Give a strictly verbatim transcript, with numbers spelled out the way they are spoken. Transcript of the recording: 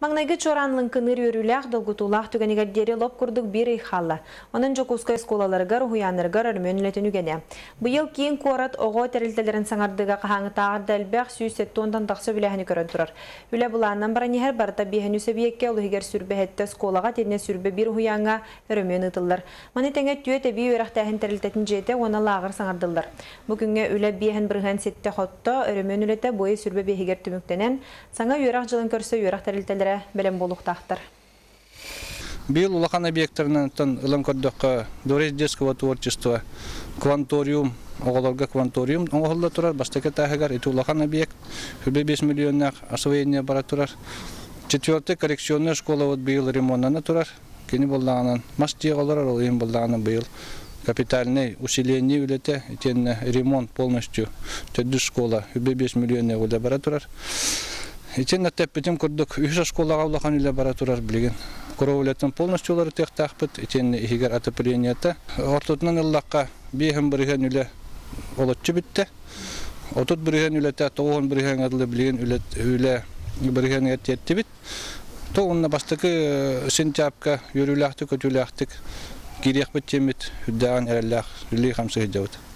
Маңнайгы чоранлың кыныр өрүләк долгутулах түгенигердери лоп курдук бир ихалла. Онын жокускай сколаларыгар уяныргар өрмөнлөтүн үгене. Быйыл кийин корат ого терилтелерин саңардыга кахаңы тағырда әлбәк сүйсет тондан тақсы біләхіні көрін тұрар. Үлі бұланнан баранихер барда бейхін үсебиекке олығығар сүрбәхетті сколаға тедіне сүрбе бір хуянға өрмөн ұтылар. Маны тәңе түйет әбей өрәқтәхін терилтетін жеті оны лағыр саңардылар. Бүгінге үлі бейхін бірген сетті қотты өрмөн үлеті бойы сүрбе бейхігер түміктенен саңа өрәқ жылын көрсі өрәқ терилтелері білім болуқтақтыр. Бил улахан объекттеринен ылым көрдөккө дворец детского творчества, кванториум, оголорга кванториум оголда турар, бастака тахагар эти улахан объект, беш миллионнак освоение бара турар. Четвертый коррекционная школа вот бил ремонтна турар, кени боллаганан масти оголорар, ол эми боллаганан бил капитальный усиление үлете, этен ремонт полностью төдү школа беш миллионнак улда бара турар. Этен аттеппетим көрдөк үш школага улахан үле бара турар билген. Коровлеттен полностью олар тектахпыт, этен ихигер отопленията. Ортотнан ыллакка бейхен бирген үле олотчу битте. Отут бирген үлете тоғын бирген адылы билген үле бирген еттетти бит. Тоғынна бастыкы сентябрьга йөрүләхтик, көтүләхтик. Кирек бит темит, үддәгән әрәлләх, үле хамсы һәҗәвет.